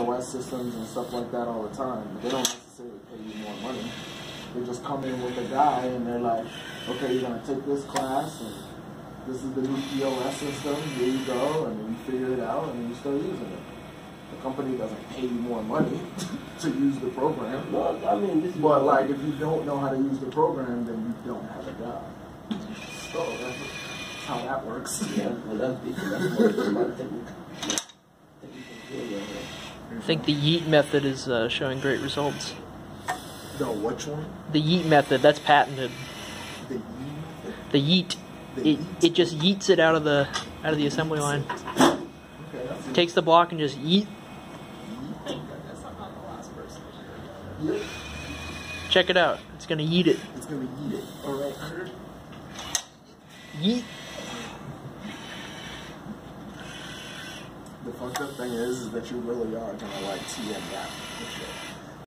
POS systems and stuff like that all the time. But they don't necessarily pay you more money. They just come in with a guy and they're like, okay, you're going to take this class and this is the new POS system, here you go, and then you figure it out and you start using it. The company doesn't pay you more money to use the program. No, I mean, this is but like, if you don't know how to use the program, then you don't have a job. So that's how that works. Yeah, well, that's more technical. I think the Y.E.E.T method is showing great results. The which one? The Y.E.E.T method, that's patented. The Y.E.E.T? The Y.E.E.T. It just yeets it out of the assembly line. Okay, Takes the block and just yeet. That's not the last person. Yep. Check it out. It's gonna yeet it. It's gonna yeet it. Alright, heard. Yeet. The fucked up thing is that you really are gonna like TM that for sure.